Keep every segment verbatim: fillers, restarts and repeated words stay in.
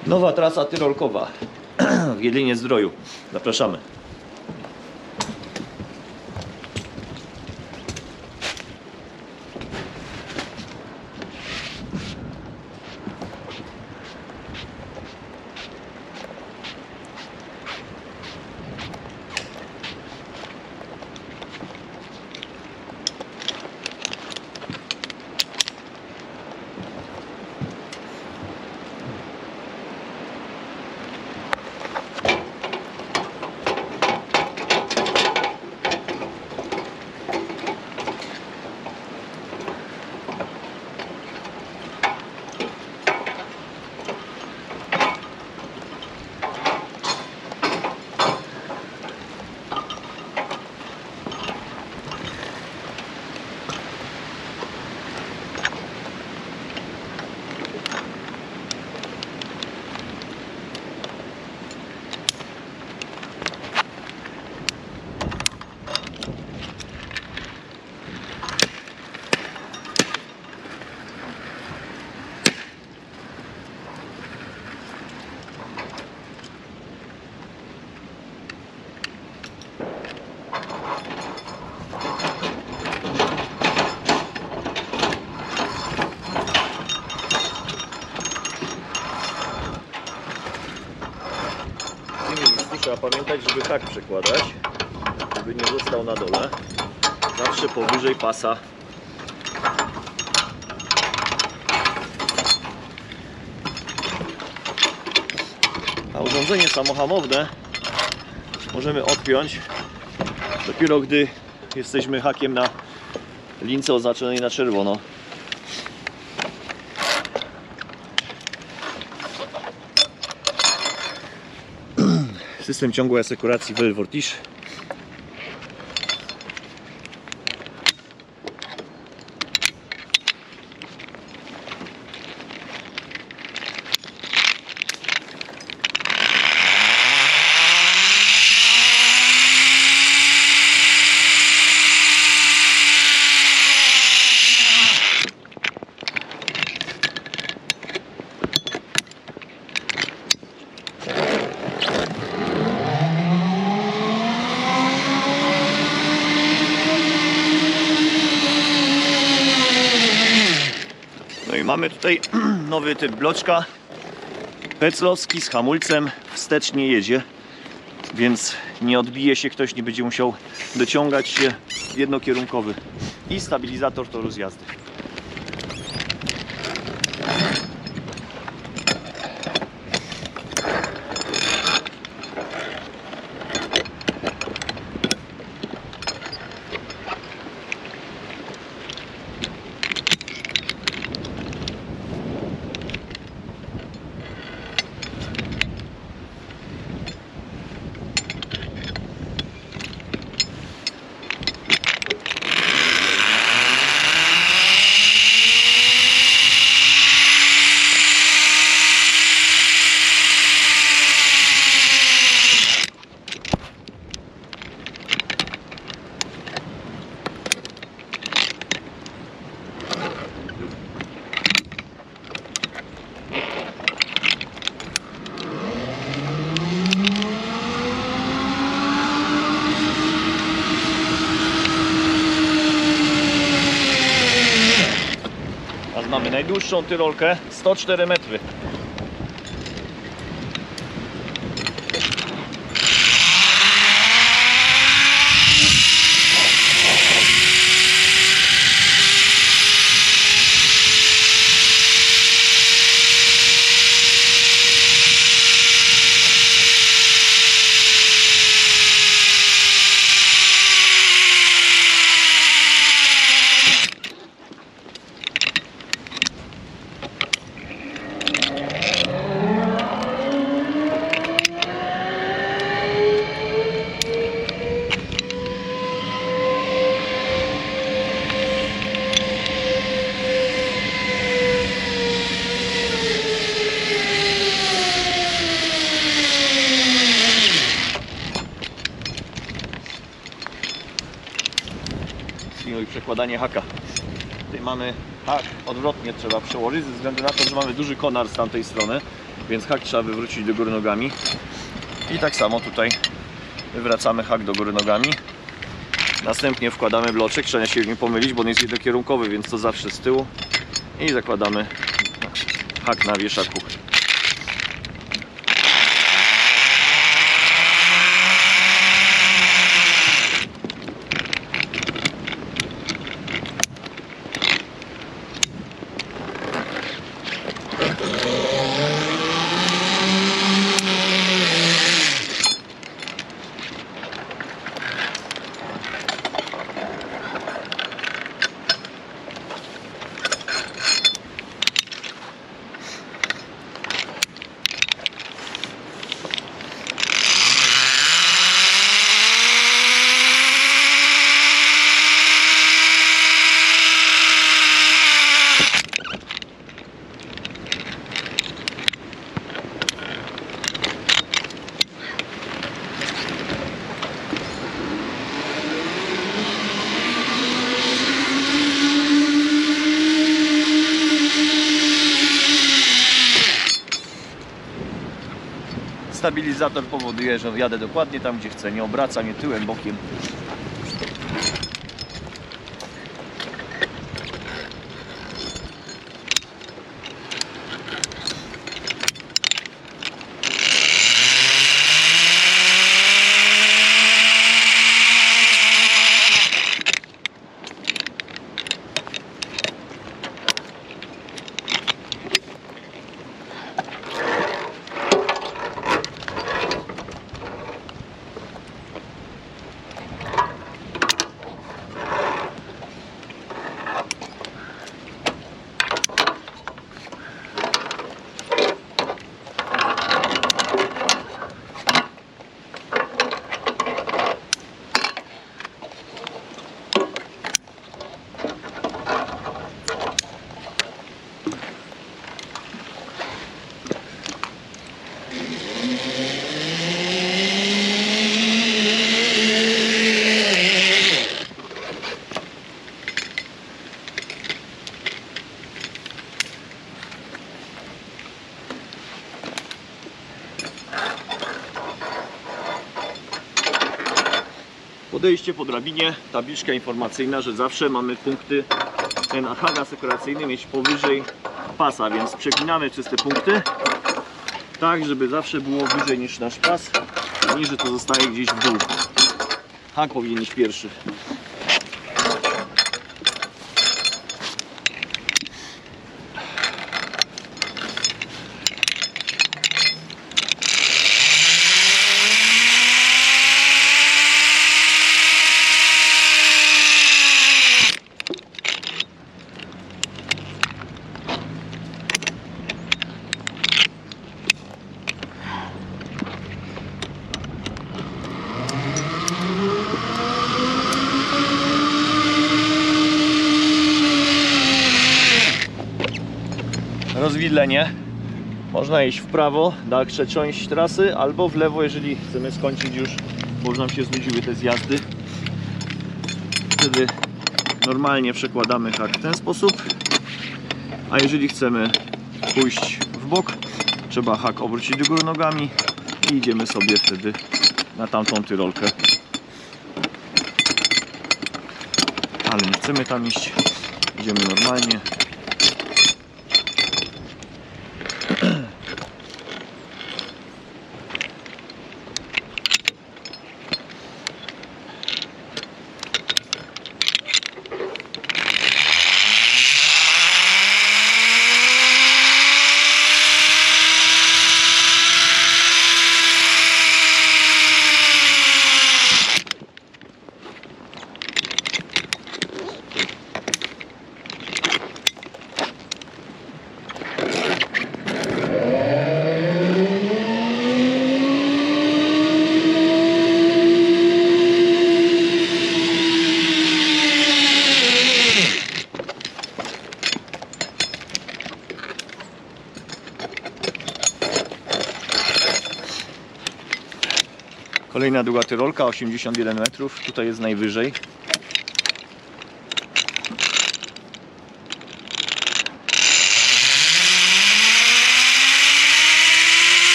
Nowa trasa tyrolkowa w Jedlinie-Zdroju. Zapraszamy. Trzeba pamiętać, żeby hak przekładać, żeby nie został na dole, zawsze powyżej pasa. A urządzenie samohamowne możemy odpiąć dopiero gdy jesteśmy hakiem na lince oznaczonej na czerwono. System ciągłej asekuracji Velvortish. No i mamy tutaj nowy typ bloczka peclowski z hamulcem, wstecznie jedzie, więc nie odbije się ktoś, nie będzie musiał dociągać się, jednokierunkowy i stabilizator toru zjazdy. Mamy najdłuższą tyrolkę, sto cztery metry. I przekładanie haka. mamy hak odwrotnie trzeba przełożyć, ze względu na to, że mamy duży konar z tamtej strony, więc hak trzeba wywrócić do góry nogami. I tak samo tutaj wywracamy hak do góry nogami. Następnie wkładamy bloczek, trzeba się nie pomylić, bo on jest jednokierunkowy, więc to zawsze z tyłu. I zakładamy hak na wieszaku. Stabilizator powoduje, że jadę dokładnie tam, gdzie chcę, nie obraca mnie tyłem, bokiem. Podejście po drabinie, tabliczka informacyjna, że zawsze mamy punkty, ten hak asekuracyjny mieć powyżej pasa, więc przepinamy przez te punkty tak, żeby zawsze było wyżej niż nasz pas, niż że to zostaje gdzieś w dół. Hak powinien iść pierwszy. Rozwidlenie. Można iść w prawo, dalsza część trasy, albo w lewo, jeżeli chcemy skończyć już, bo już nam się znudziły te zjazdy. Wtedy normalnie przekładamy hak w ten sposób, a jeżeli chcemy pójść w bok, trzeba hak obrócić do góry nogami i idziemy sobie wtedy na tamtą tyrolkę. Ale nie chcemy tam iść, idziemy normalnie. Kolejna długa tyrolka, osiemdziesiąt jeden metrów, tutaj jest najwyżej.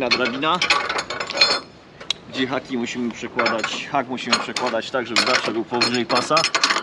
kolejna drabina, gdzie haki musimy przekładać, hak musimy przekładać tak, żeby zawsze był powyżej pasa.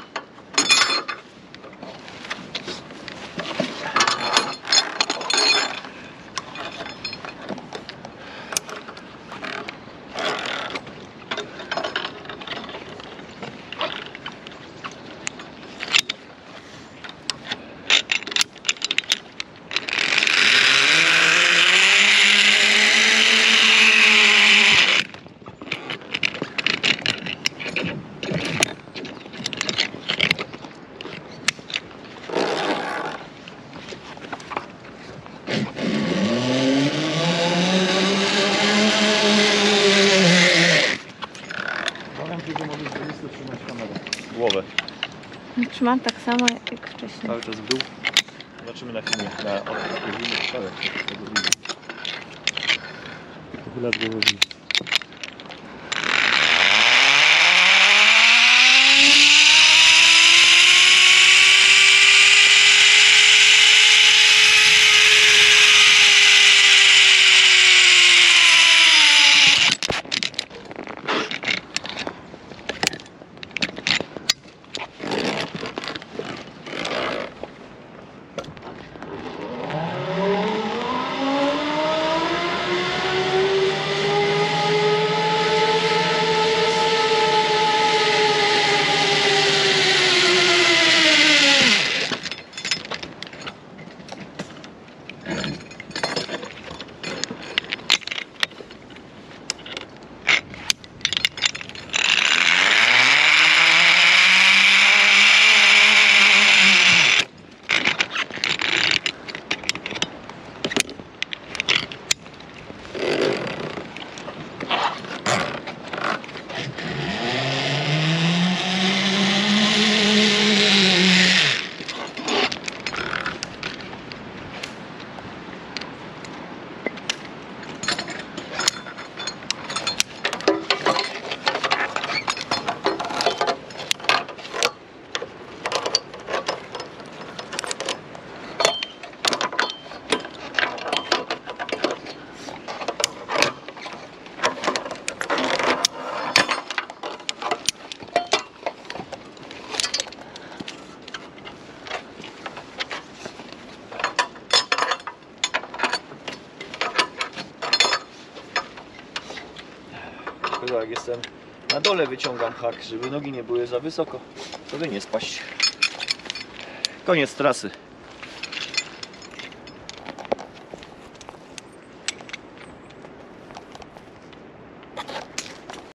Głowę. Trzymam tak samo jak wcześniej. Cały czas w dół. Zobaczymy na filmie. Na odpływieniu kawę. Pochylać głowę w dół. Jak jestem na dole, wyciągam hak, żeby nogi nie były za wysoko, żeby nie spaść. Koniec trasy.